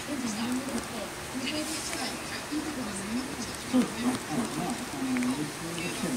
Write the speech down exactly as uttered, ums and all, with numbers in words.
そうですね。はい。まあ、あの、別に